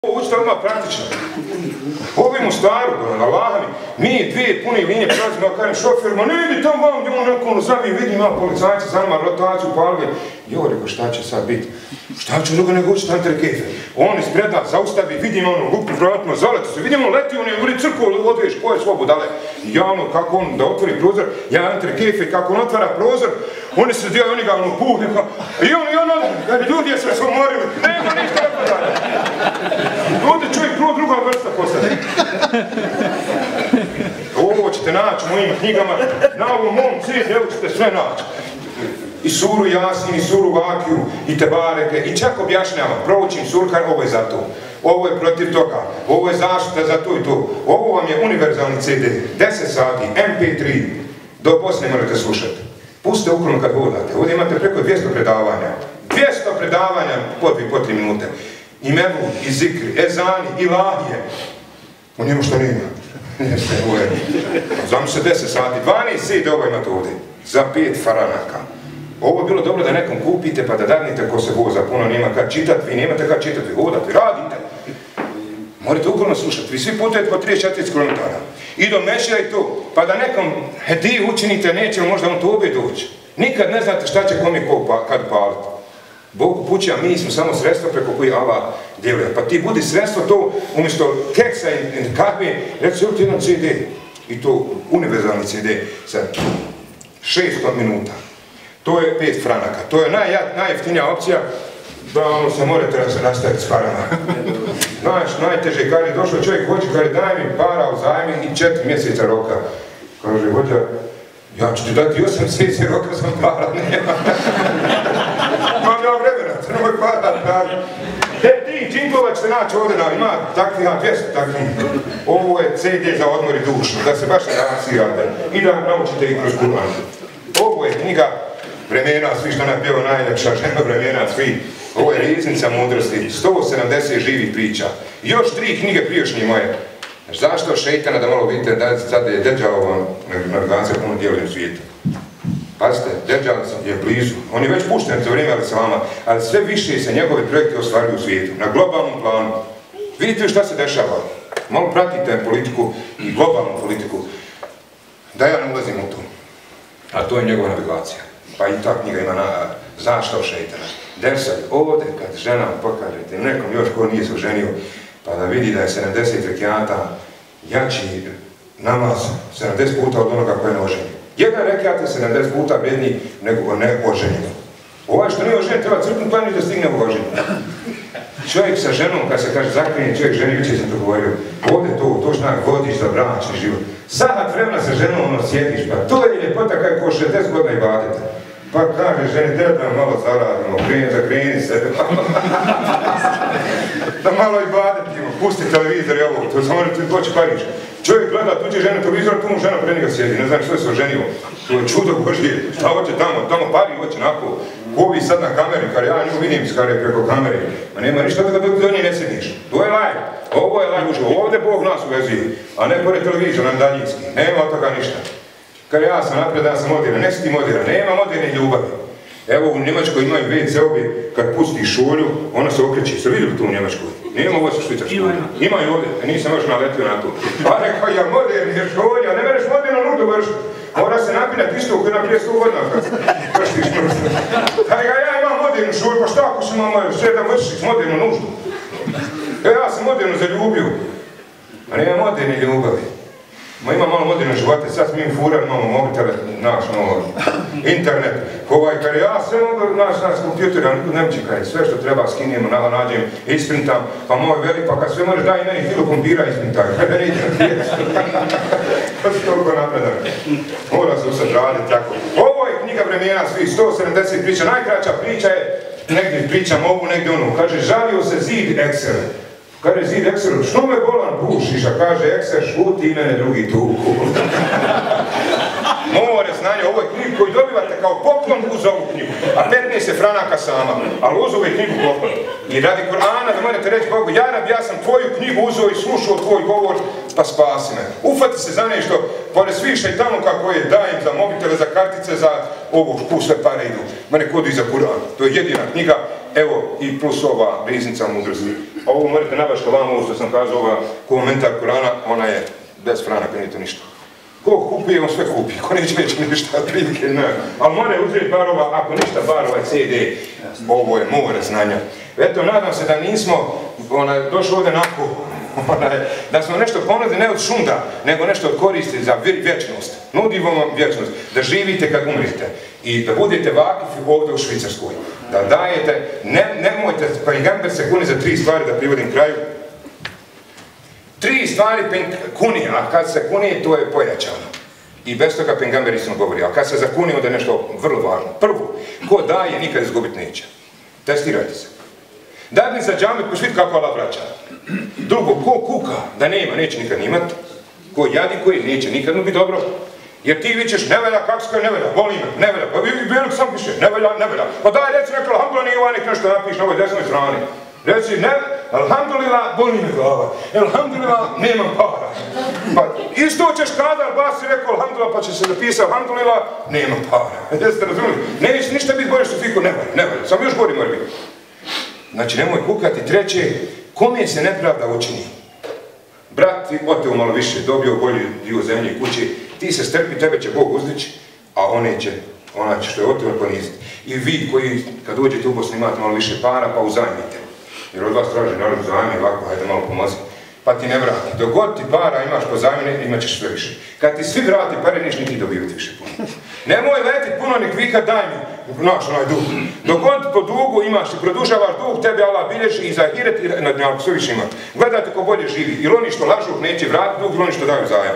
Učite odmah praktično. Ovim u staru, Allaha mi dvije pune linije prelazimo, ja kažem šoferima, ne idi tamo vam gdje on nakon zabije, vidim malo policajci za nama, rotaciju, palve. Jo, rekao, šta će sad biti? Šta ću drugo nego učiti Anterkefe? On ispred nas zaustavi, vidim ono, lupu vratima, zaleti se, vidimo leti, on je uli crku, odviješ, ko je svo budale. I ja ono, kako on da otvori prozor, ja Anterkefe, kako on otvara prozor, oni se dio, oni ga ono puhne, i ono, ljudi se su umorili, nema ništa napadanja. Ovdje čovjek prvo druga vrsta postane. Ovo ćete naći u mojim knjigama, na ovom mom CD-u ćete sve naći. I suru Jasin, i suru Vakiju, i Tebareke, i čak objašnjavam, proučim surkar, ovo je za to. Ovo je protiv toga, ovo je zaštita za to i to. Ovo vam je univerzalni CD, 10 sati, MP3, do Bosne morate slušati. Pustite ukronu kad vodate, ovdje imate preko 200 predavanja. 200 predavanja po 3 minute. I Mevu, i Zikri, Ezani, i Lahije. O njemu što nema. Znam se 10 sati, 12 CD ovo imate ovdje. Za 5 faranaka. Ovo je bilo dobro da nekom kupite pa da dadnite ko se voza, puno nema kad čitati, vi nemate kad čitati, vi hodate, vi radite. Morate uporno slušati, vi svi putujete po 34 km. I do Mešija i to, pa da nekom hediju učinite, neće možda on to obje doći. Nikad ne znate šta će kom je ko kad paliti. Bog upući, a mi smo samo sredstvo preko koji Allah djeluje. Pa ti budi sredstvo to, umjesto keksa i kahve, reći ti jedan CD. I to univerzalni CD sa 600 minuta. To je 5 franaka. To je najjeftinija opcija da ono se morate rastaviti s parama. Znaš, najteže, kad je došao čovjek, hoće, kad je daj mi para u zajmi i 4 mjeseca roka. Kaže, hođa, ja ću ti dati 8 mjeseci roka, sam para, nema. Imam ja vremena, nemoj para. Ti džingova ćete naći ovdje, ima takvih, 200 takvih. Ovo je CD za odmor i dušu, da se baš ne nasirate i da naučite i kroz Kur'an. Ovo je knjiga vremena, svi što nam pjeva najljepša žena vremena, svi. Ovo je riznica mudrosti, 170 živih priča. I još 3 knjige prijašnje moje. Zašto šeitana, da malo vidite, da sad je Deđalovan navigacija puno djeluje u svijetu. Pazite, Deđal je blizu, on je već pušten za vrijeme Alisalama, ali sve više se njegove projekte ostvaruju u svijetu, na globalnom planu. Vidite šta se dešava. Malo pratite politiku i globalnu politiku, da ja ne ulazim u to. A to je njegova navigacija. Pa i ta knjiga ima zašto od šeitana. Dersaj, ovdje kad žena pokažete nekom još ko nije se oženio, pa da vidi da je 70 rekiata jači namaz 70 puta od onoga koje je neoženio. Jedan rekiat je 70 puta vrijedniji nego neoženio. Ovaj što nije oženio treba crknu planu da stigne u oženju. Čovjek sa ženom, kad se kaže zaklinje čovjek ženi, jučer sam to govorio, ovdje to što vodiš za bračni život. Sahat vremena sa ženom ono sjediš, pa to je ljepota kako 60 godina i badete. Pa kaže ženi, da malo zaradimo, zakreni se. Da malo i badetimo, pusti televizor i ovo, to samo morate doći Parić. Čovjek gleda tuđe žene televizor, tu mu žena pre njega sjedi, ne znam što je se oženio. To je čudo Božije, šta hoće tamo pari hoće nako. Ovi sad na kameri, kar ja nju vidim skare preko kamere, ma nema ništa da do nje ne sjediš. To je live, ovo je live uživo, ovdje Bog nas uvezuje, a ne pored televizora, daljinski, nema od toga ništa. Kar ja sam napred, ja sam moderan, ne si ti moderan, nema moderne ljubavi. Evo u Njemačkoj imaju WC-ovi, kad pustiš šolju, ona se okreće. Ste vidjeli tu u Njemačkoj? Nema ovo sa Švicarskoj. Imaju ovdje, nisam još naletio na to. Pa rekao, ja moderni je šolja, ne mereš modernu nuždu vršiti. Mora se napinati isto koji naprije 100 godina kad vrštiš nuždu. Kaj ga ja imam modernu šolju, pa šta ako si imam sve da vršiš modernu nuždu? Ja sam moderno zaljubio, a nema moderne ljubavi. Ma ima malo moderne živote, sad smo im furali, imamo mobitele, naš internet. Kar ja sve mogu naš kompjuter, ja nikud ne čekaj, sve što treba skinijemo, nađem, isprintam, pa moj veli, pa kad sve možeš daj meni kilo kompira isprintam, kada ne idem tijeći. To si toliko napredan. Mora se usad raditi tako. Ovo je knjiga vremena svih, 170 priča, najkraća priča je, negdje pričam ovu, negdje onu, kaže, žalio se zid Excel. Kaže zid Excel, što me bolan bušiš, a kaže Excel šuti i mene drugi tuku. More znanje, ovo je knjigu koju dobivate kao poklon uz ovu knjigu, a 15 je franaka sama, ali uz ovu je knjigu poklon. I radi Kur'ana da morate reći Bogu, Jarab, ja sam tvoju knjigu uzeo i slušao tvoj govor, pa spasi me. Ufati se za nešto, pored svih šeitanu kako je, dajem za mobitele, za kartice, za ovo, sve pare idu. Ma nek odu i za Kur'an, to je jedina knjiga, evo, i plus ova riznica mudrosti. Ovo morate nabaška vama, ovo što sam kazao, ova komentar Kurana, ona je bez franaka, nije to ništa. Ko kupuje, on sve kupi, ko neće ništa, prilike ne. Ali mora uzeti barova, ako ništa bar ovaj CD, ovo je more znanja. Eto, nadam se da nismo došli ovdje onako, da smo nešto ponudili ne od šunda, nego nešto od koristi za vječnost. Nudimo vam vječnost, da živite kad umrite i da budete vakifi ovdje u Švicarskoj. Da dajete, nemojte, pejgamber se kuni za 3 stvari da privodim kraju. 3 stvari kuni, a kad se kuni, to je pojačano. I bez toga pejgamber istom govori, a kad se zakuni, onda je nešto vrlo važno. Prvo, ko daje, nikad izgubiti neće. Testirajte se. Dadni za džamet, ko švit kako Allah vraća. Drugo, ko kuka, da nema, neće nikad imat. Ko jadi, koji neće nikad biti dobro. Jer ti vićeš, ne velja, kako skoj, ne velja, boli me, ne velja. Pa velik sam piše, ne velja, ne velja. Pa daj, reci neko, alhamdulillah, nije ovaj nek nešto napiš na ovoj desnoj strani. Reci, ne, alhamdulillah, boli me glava. Alhamdulillah, nemam para. Pa isto ćeš kada, bas si rekao alhamdulillah, pa će se napisati alhamdulillah, nemam para. Jeste razumili? Neće ništa biti bolje što fiko, ne velja, sam još gori mora biti. Znači, nemoj kukati. Treće, kome se nepravda učini? Brat ti oteo malo više, dobio bolji dio zemlje i kuće, ti se strpi, tebe će Bog uzdići, a ona će što je oteo poniziti. I vi koji, kad dođete u Bosnu, imate malo više para, pa uzajmite. Jer od vas traži narod uzajmi, ovako, hajde malo pomozi. Pa ti ne vrati. Dok god ti para imaš po zajmine, imat ćeš sve više. Kad ti svi vrati pare, niš niti dobivati više puno. Nemoj letit puno, nek vika daj mi, naš onaj dug. Dok god po dugu imaš i produžavaš dug, tebi Allah bilježi i za hiret i na dnjalku sve više ima. Gledajte ko bolje živi. Ili oni što lažu neće vratiti dug, ili oni što daju zajam.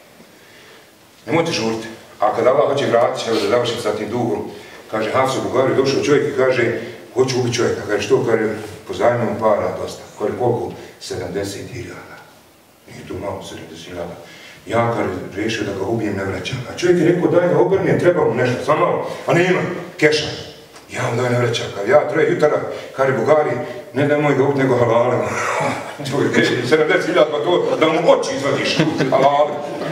Nemojte žuriti. A kad Allah hoće vratiti, evo da završim sa tim dugom, kaže Hafs u Bugariju, došao čovjek i kaže, hoću ubiti čovjeka. Kaže što, kaže, pozajmimo para dosta. Kaže koliko? 70.000. Nije to malo, 70.000. Ja kad rešio da ga ubijem, ne vraćam. A čovjek je rekao daj ga obrne, treba mu nešto, samo malo. A nema, keša. Ja vam daj ne vraćam. Ja 3 jutara, kaže Bugari, ne daj moj ga ubiti, nego halale. Čovjek, 70.000, pa to da mu oči izvadiš. Halale.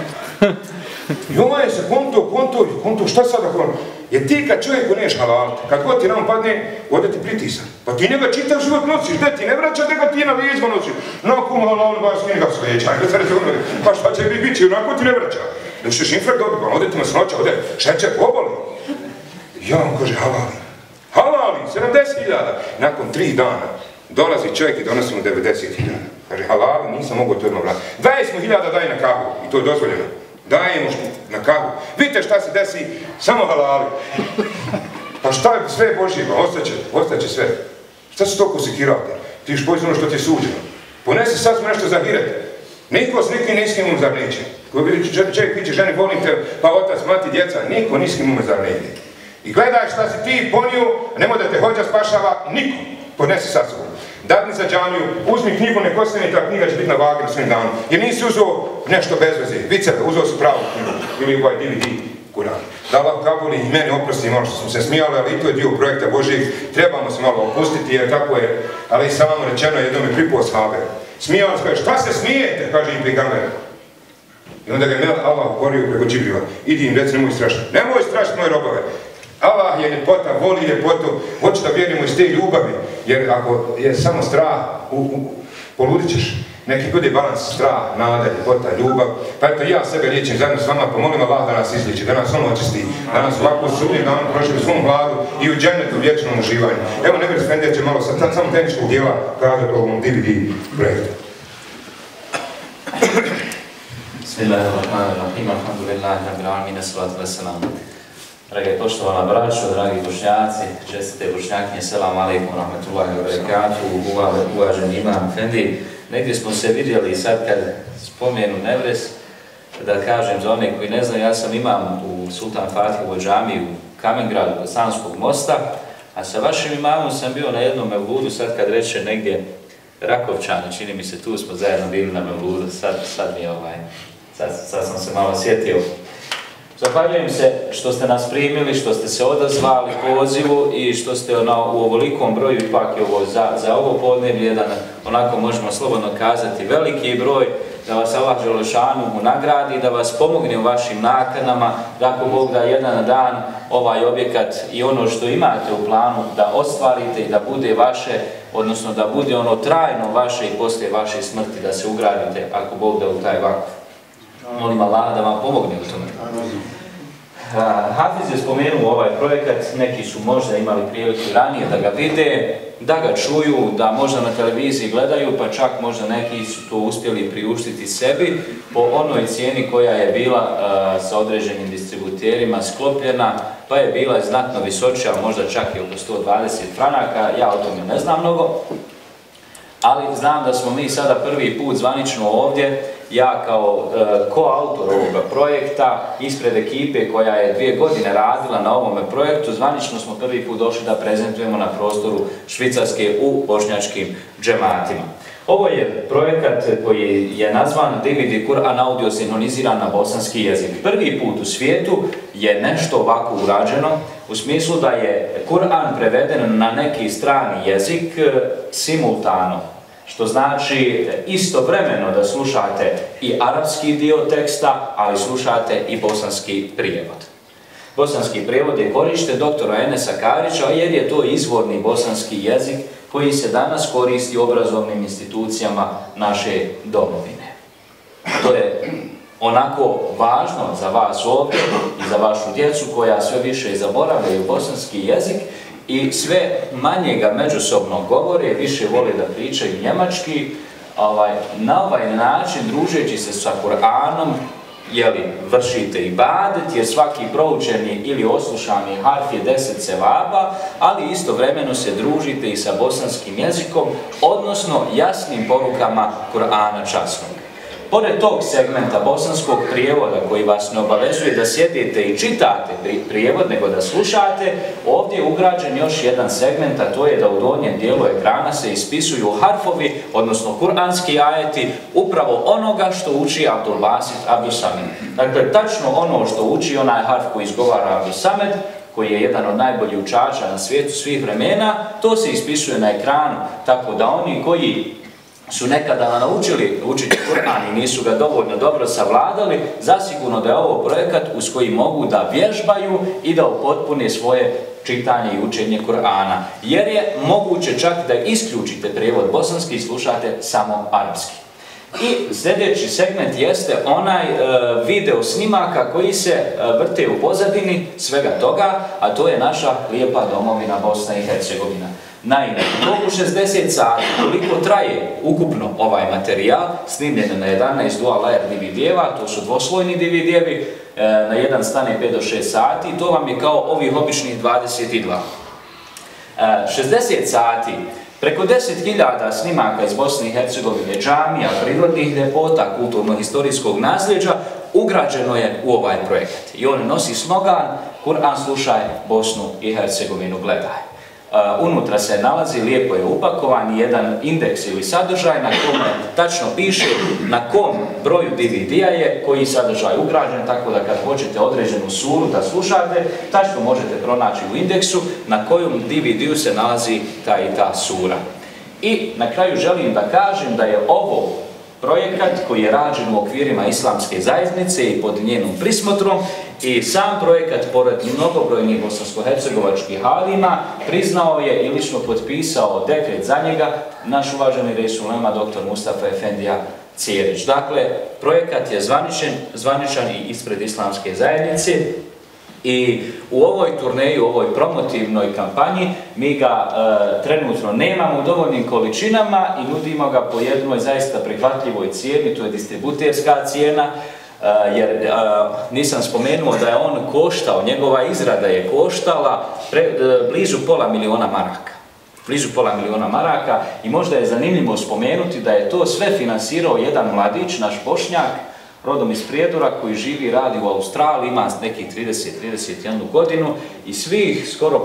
I ovaj se konto, šta sada konto? Jer ti kad čovjeku neš halaliti, kad god ti nam padne, ode ti pritisak. Pa ti njega čitav život nosiš, da ti ne vraća, da ga ti na lijeđma nosiš. Nakom halal, baš njega sveća, pa šta će biti bići, onako ti ne vraća. Da ćeš infrakt dobiva, ode ti masnoća, ode šećer, oboli. Ja vam kaže halali, 70.000. Nakon 3 dana dolazi čovjek i donosi mu 90.000. Kaže halali, nisam mogao to odmah vratiti. 20.000 daj na kahu i to je dozvoljeno. Dajemo na kahu. Vidite šta se desi, samo halali. Pa šta je sve Božje, pa ostaće sve. Šta se toliko sekirate? Ti još pođi ono što ti je suđeno. Ponesi sad smo nešto za hiret. Niko s nikim niskim um zar neće. Ko bi čovjek piće ženi volim te, pa otac, mati, djeca, niko niskim ume zar neće. I gledaj šta si ti ponio, nemoj da te hođa spašava, niko. Ponesi sad sobom. Dadni za džamiju, uzmi knjigu, nek ostane, ta knjiga će biti na vagi na svim danom. Jer nisi uzeo nešto bez veze, viceve, uzeo si pravu knjigu, ili ovaj DVD Kuran. Da Allah kabuli i meni oprosti malo što smo se smijali, ali i to je dio projekta Božijeg, trebamo se malo opustiti, jer tako je, ali i samo rečeno jednom je pripao sahabe. Smijali se, šta se smijete, kaže im pejgamber. I onda ga je Allah ukorio preko Džibrila, idi im reci, nemoj strašiti. Nemoj strašiti moje robove. Allah je ljepota, voli ljepotu, hoće da vjerujemo iz te ljubavi, jer ako je samo strah, poludit ćeš. Neki bude balans strah, nada, ljepota, ljubav. Pa eto ja sebe liječim zajedno s vama, pomolim Allah da nas izliječi, da nas on očisti, da nas ovako sudnji dan prošli u svom vladu i u džennetu vječnom uživanju. Evo Nebir Efendija će malo sad samo tehničkog dijela kazati o ovom DVD projektu. Bismillahirrahmanirrahim, alhamdulillahi rabbil alamin, assalatu wassalamu. Drage poštovana braćo, dragi bošnjaci, čestite bošnjakinje, selam alaikum, rahmetullahi wa barakatuh, uvaženi imam Efendi. Negdje smo se vidjeli sad kad spomenu Nevres, da kažem za one koji ne znaju, ja sam imam u Sultan Fatihove džamiji u Kamengradu kod Sanskog mosta, a sa vašim imamom sam bio na jednom mevludu, sad kad reče negdje Rakovčani, čini mi se tu smo zajedno bili na mevludu, sad sam se malo sjetio. Zahvaljujem se što ste nas primili, što ste se odazvali pozivu i što ste u ovolikom broju, ipak je ovo za ovo podneblje jedan, onako možemo slobodno kazati, veliki broj da vas Allah Đelešanuhu nagradi, da vas pomogne u vašim nakanama, da ako Bog da jedan dan ovaj objekat i ono što imate u planu da ostvarite i da bude vaše, odnosno da bude ono trajno vaše i poslije vaše smrti da se ugradite, ako Bog da u taj vakuf. Molim Allah da vam pomogne u tome. Hafiz je spomenuo ovaj projekat, neki su možda imali priliku ranije da ga vide, da ga čuju, da možda na televiziji gledaju, pa čak možda neki su to uspjeli priuštiti sebi po onoj cijeni koja je bila sa određenim distributerima sklopljena, pa je bila znatno visočija, možda čak i oko 120 franaka, ja o tome ne znam mnogo. Ali znam da smo mi sada prvi put zvanično ovdje, ja kao koautor ovoga projekta, ispred ekipe koja je 2 godine radila na ovome projektu, zvanično smo prvi put došli da prezentujemo na prostoru Švicarske u bošnjačkim džematima. Ovo je projekat koji je nazvan DVD Kur'an audio sinhroniziran na bosanski jezik. Prvi put u svijetu je nešto ovako urađeno, u smislu da je Kur'an preveden na neki strani jezik simultano. Što znači istovremeno da slušate i arapski dio teksta, ali slušate i bosanski prijevod. Bosanski prijevod je korišten doktora Enesa Karića jer je to izvorni bosanski jezik koji se danas koristi u obrazovnim institucijama naše domovine. To je onako važno za vas ovdje i za vašu djecu koja sve više zaboravljaju bosanski jezik i sve manje ga međusobno govore, više vole da pričaju njemački. Na ovaj način, družeći se sa Kur'anom, vršite ibadet, jer svaki proučeni ili oslušani harf je 10 sevaba, ali istovremeno se družite i sa bosanskim jezikom, odnosno jasnim porukama Kur'ana časnog. Pored tog segmenta bosanskog prijevoda koji vas ne obavezuje da sjedite i čitate prijevod, nego da slušate, ovdje je ugrađen još jedan segment, a to je da u donjem dijelu ekrana se ispisuju harfovi, odnosno kuranski ajeti, upravo onoga što uči Abdulbasit Abdulsamed. Dakle, tačno ono što uči onaj harf koji izgovara Abdulsamed, koji je jedan od najboljih učača na svijetu svih vremena, to se ispisuje na ekranu, tako da oni koji su nekada naučili učiti Kur'an i nisu ga dovoljno dobro savladali, zasigurno da je ovo projekat uz koji mogu da vježbaju i da upotpune svoje čitanje i učenje Kur'ana. Jer je moguće čak da isključite prijevod bosanski i slušate samo arapski. I sljedeći segment jeste onaj video snimaka koji se vrte u pozadini svega toga, a to je naša lijepa domovina Bosna i Hercegovina. Naime, u toku 60 sati, koliko traje ukupno ovaj materijal, snimljen na 11 dual layer DVD-eva, to su dvoslojni DVD-evi, na jedan stane 5 do 6 sati, to vam je kao ovih običnih 22. 60 sati, preko 10.000 snimaka iz Bosne i Hercegovine, džamija, prirodnih ljepota, kulturno-historijskog nasljeđa, ugrađeno je u ovaj projekat. I on nosi slogan Kur'an slušaj, Bosnu i Hercegovinu gledaj. Unutra se nalazi, lijepo je upakovan jedan indeks ili sadržaj na kome tačno piše na kom broju DVD-a je koji sadržaj ugrađen, tako da kad hoćete određenu suru da slušate, tačno možete pronaći u indeksu na kojom DVD-u se nalazi ta i ta sura. I na kraju želim da kažem da je ovo projekat koji je rađen u okvirima islamske zajednice i pod njenom prismotrom i sam projekat, pored mnogobrojnih bosansko-hercegovačkih halima, priznao je i lično potpisao dekret za njega naš uvaženi Reis Ulema dr. Mustafa Efendija Cijerić. Dakle, projekat je zvaničan i ispred islamske zajednice. I u ovoj turneji, u ovoj promotivnoj kampanji, mi ga trenutno nemamo u dovoljnim količinama i nudimo ga po jednoj zaista prihvatljivoj cijeni, to je distributerska cijena, jer nisam spomenuo da je on koštao, njegova izrada je koštala blizu $500.000 maraka. Blizu $500.000 maraka i možda je zanimljivo spomenuti da je to sve finansirao jedan mladić, naš Bošnjak, rodom iz Prijedora, koji živi i radi u Australiji, ima nekih 30-31 godinu i svih skoro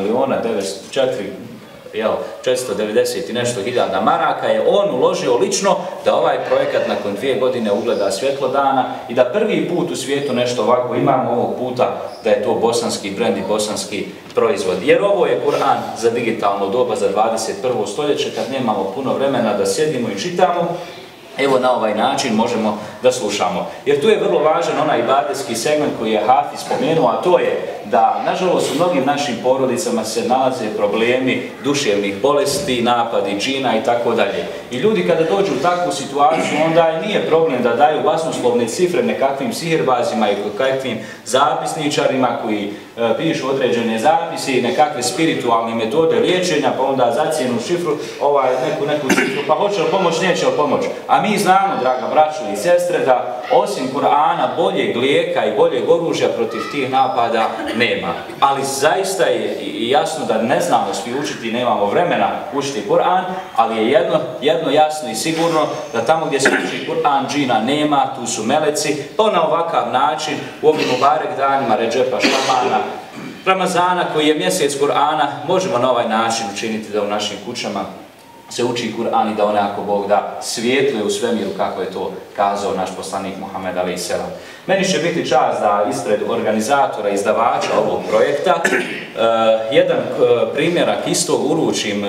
$500.000, 490 i nešto hiljada maraka je on uložio lično da ovaj projekat nakon 2 godine ugleda svjetlo dana i da prvi put u svijetu nešto ovako imamo ovog puta, da je to bosanski brend i bosanski proizvod. Jer ovo je Kur'an za digitalno doba, za 21. stoljeće, kad nemamo puno vremena da sjedimo i čitamo. evo na ovaj način možemo da slušamo. Jer tu je vrlo važan onaj ibadetski segment koji je Hafiz spomenuo, a to je da, nažalost, u mnogim našim porodicama se nalaze problemi duševnih bolesti, napadi džina i tako dalje. I ljudi kada dođu u takvu situaciju, onda nije problem da daju basnoslovne cifre nekakvim sihirbazima i kakvim zapisničarima koji pišu određene zapise i nekakve spiritualne metode liječenja, pa onda za cijenu šifru, neku cifru, pa hoće li pomoć, neće li pomoć. A mi znamo, draga braćo i sestre, da osim Kur'ana boljeg lijeka i boljeg oružja protiv tih napada nema. Ali zaista je jasno da ne znamo svi učiti, nemamo vremena učiti Kur'an, ali je jedno jasno i sigurno da tamo gdje se uči Kur'an džina nema, tu su meleci, pa na ovakav način u ovim mubarek danima Redžepa, Šabana, Ramazana koji je mjesec Kur'ana, možemo na ovaj način učiniti da u našim kućama se uči Kur'an i da one, ako Bog da, svijetluje u svemiru kako je to kazao naš poslanik Muhammed a.s. Meni će biti čast da ispred organizatora, izdavača ovog projekta jedan primjerak istog uručim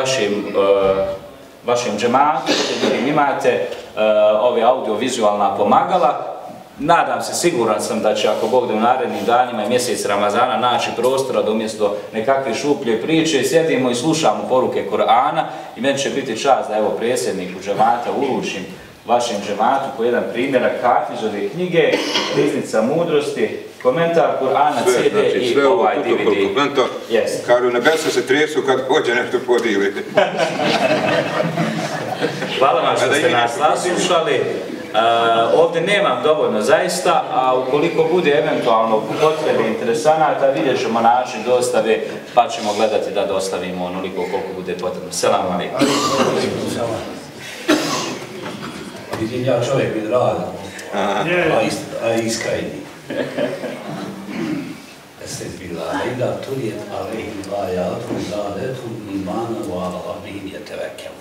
vašem džematu, gdje imate ove audiovizualna pomagala. Nadam se, siguran sam da će, ako Bog da, u narednim danima i mjesec Ramazana naći prostora da umjesto nekakve šuplje priče sjedimo i slušamo poruke Kur'ana i meni će biti čast da, evo, predsjedniku džemata uručim vašem džematu po jedan primjerak Hafizove knjige, Riznica mudrosti, komentar Kur'ana, CD i ovaj DVD. Kažu, nebesa se tresu kad hođe nešto podijeli. Hvala vam što ste nas saslušali. Ovdje nemam dovoljno zaista, a ukoliko bude eventualno potrebe interesanata, vidjet ćemo način dostave, pa ćemo gledati da dostavimo onoliko koliko bude potrebno. Selam alejkum. Vidim ja čovjek vid rada, a iskrajni. Estezbillahi da turijet alejhim vajatun zadetum imana u ala bihim je tevekelu.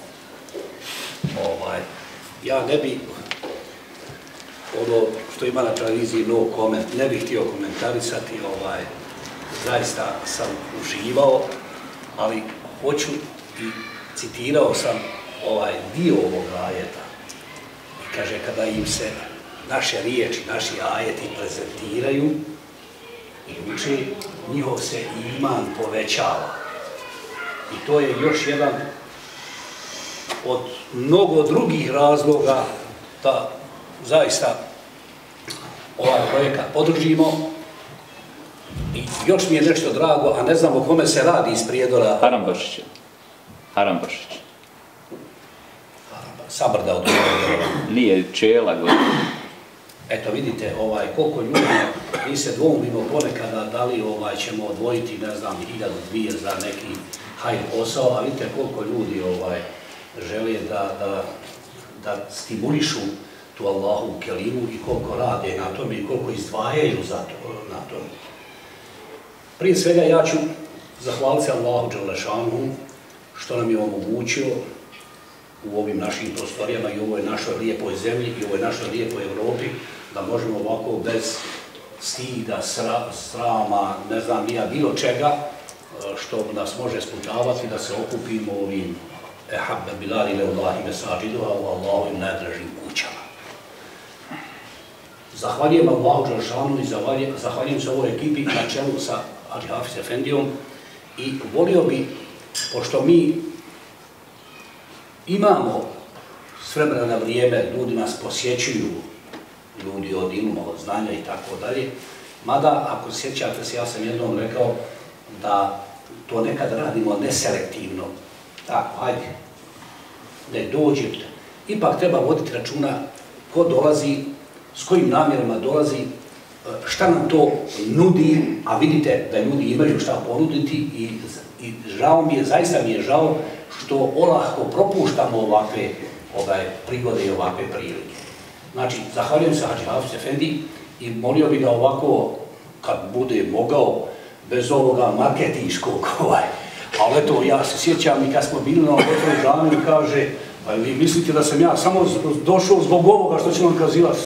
Ja ne bi ono što ima na televiziji no comment, ne bih htio komentarisati, zaista sam uživao, ali hoću i citirao sam dio ovog ajeta. I kaže, kada im se naše riječi, naši ajeti prezentiraju i uče, njihov se iman povećava. I to je još jedan od mnogo drugih razloga da zaista ovaj projekat podržimo. I još mi je nešto drago, a ne znam o kome se radi iz Prijedora. Haram Bršić. Haram Bršić. Sabrda od toga. Nije Čela, gledaj. Eto vidite, koliko ljudi, mi se dvoumimo ponekada da li ćemo odvojiti, ne znam, 1000-2000 za neki hajr posao, a vidite koliko ljudi žele da stimulišu tu Allahovu kelimu i koliko rade na tome i koliko izdvajaju na tome. Prije svega ja ću zahvaliti Allahu Đelešanu što nam je omogućio u ovim našim prostorijama i u ovoj našoj lijepoj zemlji i u ovoj našoj lijepoj Evropi da možemo ovako bez stida, srama, ne znam nija bilo čega što nas može sputavati da se okupimo ovim ehabbe bilali leullahi mesađiduha u Allahovim najdražim kućama. Zahvaljujem Allahu Đelešanu i zahvaljujem se ovoj ekipi na čelu sa Hadži Hafiz Efendijom i volio bi, pošto mi imamo s vremena na vrijeme, ljudi nas posjećuju, ljudi od ilma, od znanja i tako dalje, mada, ako sjećate se, ja sam jednom rekao da to nekad radimo neselektivno. Tako, hajde, ne dođete. Ipak treba voditi računa ko dolazi, s kojim namjerama dolazi, šta nam to nudi, a vidite da ljudi imaju šta ponuditi i žao mi je, zaista mi je žao što olahko propuštamo ovakve prigode i ovakve prilike. Znači, zahvaljujem se Hadži Hafiz Efendi i molio bi ga ovako, kad bude mogao, bez ovoga marketinškog, ali eto, ja se sjećam i kad smo bili na otvoru džamiju, kaže, pa vi mislite da sam ja samo došao zbog ovoga što ću vam kazivati?